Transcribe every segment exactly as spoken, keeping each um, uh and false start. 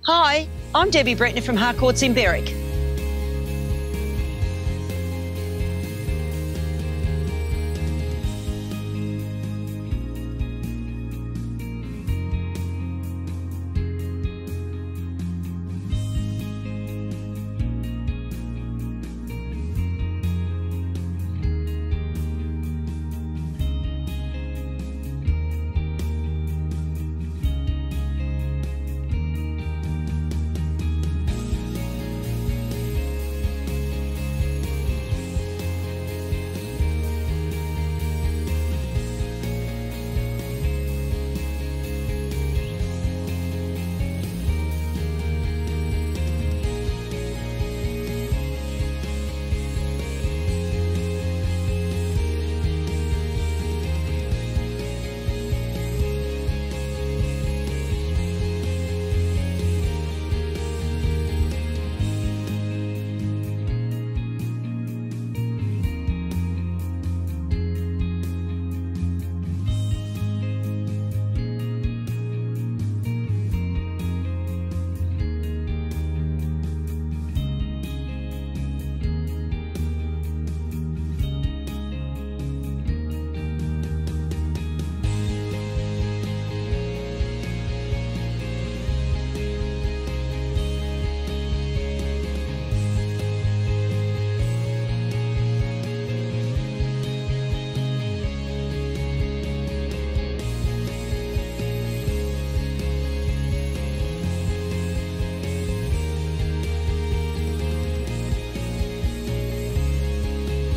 Hi, I'm Debbie Bretner from Harcourts in Berwick.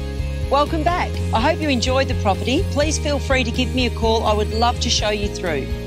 Welcome back. I hope you enjoyed the property. Please feel free to give me a call. I would love to show you through.